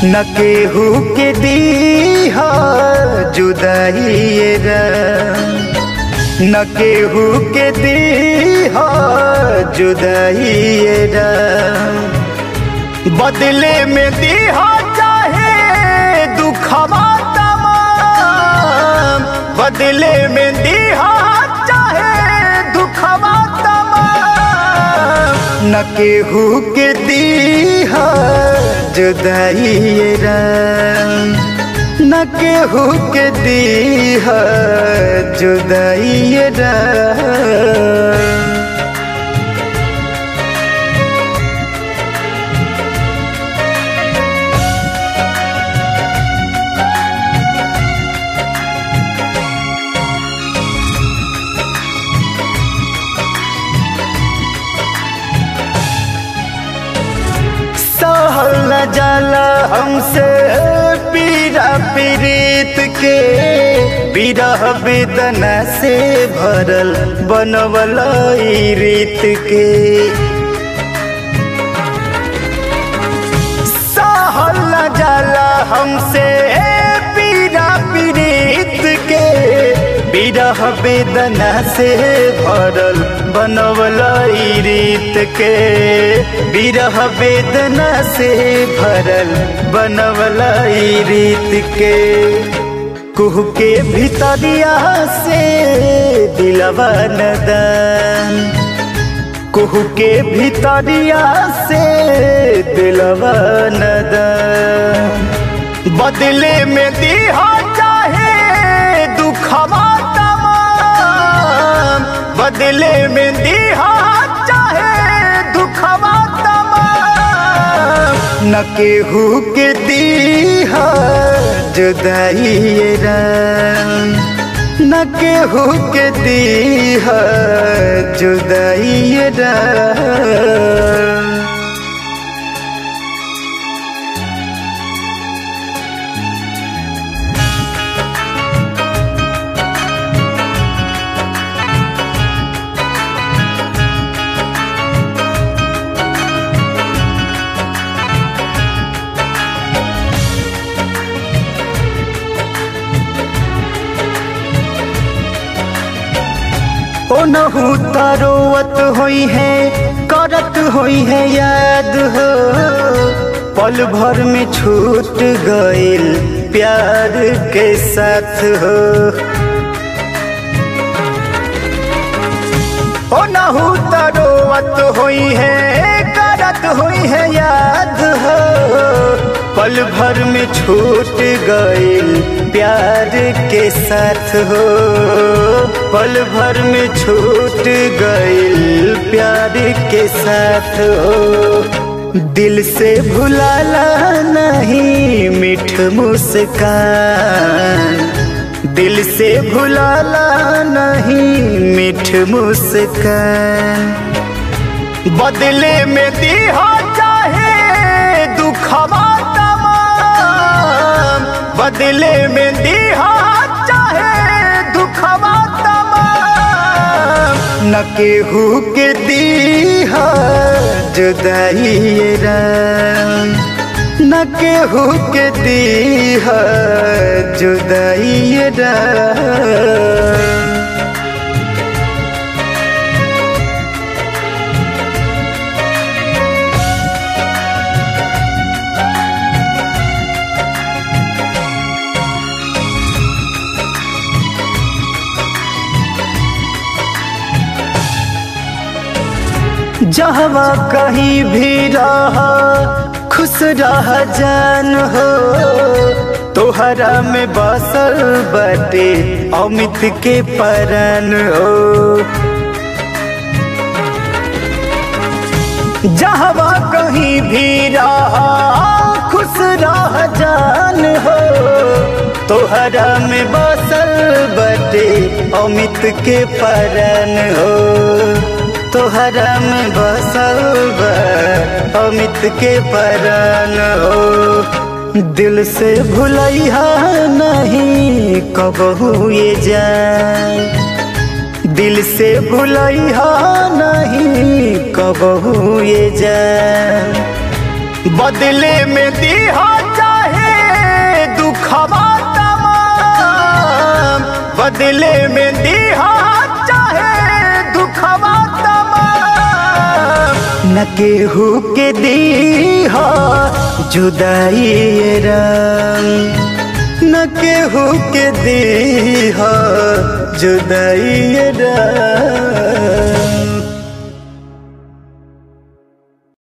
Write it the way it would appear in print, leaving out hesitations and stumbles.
न केहू के दीहा जुदाई न केहू के दीहा जुदाई बदले में दीहा चाहे दुखवा तमाम, बदले में दीहा चाहे दुखवा तमाम, न केहू के दीहा जुदाई न केहू के दीहा जुदाई सहल न जाला हमसे पीरा पीड़ित के, विरह वेदना से भरल बनवल रीत के। सहल न जाला हमसे पीरा पीड़ित के, विरह वेदना से भरल बनवल रीत के, विरह वेदना से भरल बनवल रीत के। कुह के भितरिया से दिलवा नदान, कुह के भितरिया से दिलवा नदान, बदले में दीहा चाहे दुखवा तमाम, बदले में दीहा चाहे दुखवा तमाम, न केहू के दीहा जुदाई न केहू के दीहा जुदाई ओ नहू तरोवत होई है करत होई है याद हो, पल भर में छूट गइल प्यार के साथ हो। ओ नहू तरोवत होई है करत होई है याद हो, पल भर में छूट गइल प्यार के साथ हो, पल भर में छूट गइल प्यार के साथ हो। दिल से भुलाला नहीं मीठ मुस्कान, दिल से भुलाला नहीं मीठ मुस्कान, बदले में दीहा चाहे दुखवा तमाम, बदले में दीहा चाहे दुखवा तमाम, न केहू के दीहा जुदाई न केहू के दीहा जुदाई जहवा कहीं भी रहा खुश रह जान हो, तोहरा में बसल बाटे अमित के परान हो। जहवा कहीं भी रहा खुश रह जान हो, तोहरा में बसल बाटे अमित के परान हो, तोहरा में बसल बा अमित के परान हो। दिल से भुलैहा नहीं कबहू ये जाए, दिल से भुलैहा नहीं कबहू ये जाए, बदले में दीहा चाहे बदले में दीहा चाहे दुखवा तमाम, न केहू के दीहा जुदाई राम, न केहू के दीहा जुदाई राम।